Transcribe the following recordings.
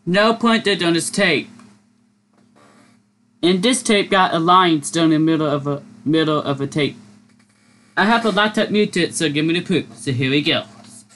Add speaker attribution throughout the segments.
Speaker 1: No pointed on this tape. And this tape got a line down in the middle of a tape. I have a laptop muted, so give me the proof. So here we go.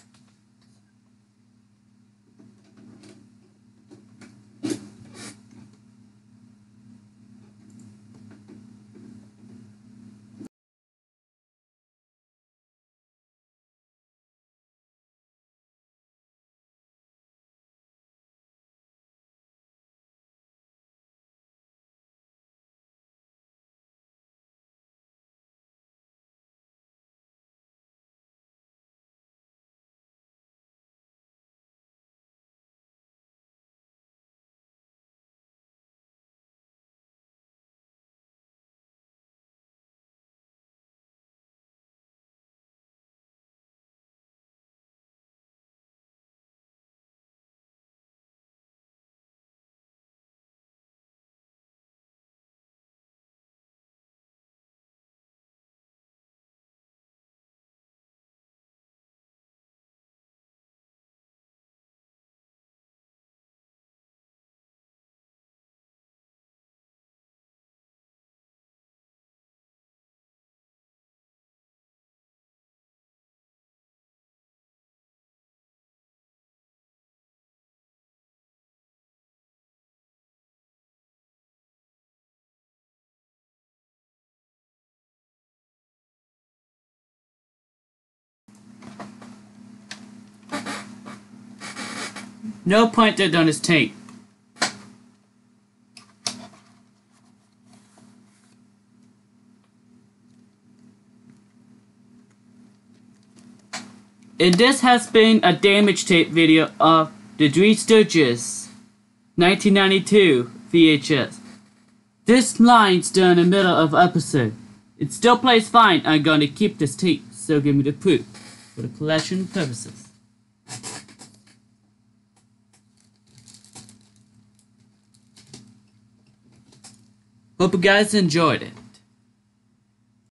Speaker 1: No pointed on this tape. And this has been a damage tape video of the Three Stooges 1992 VHS. This line's done in the middle of episode. It still plays fine. I'm gonna keep this tape, so give me the proof for the collection purposes. Hope you guys enjoyed it.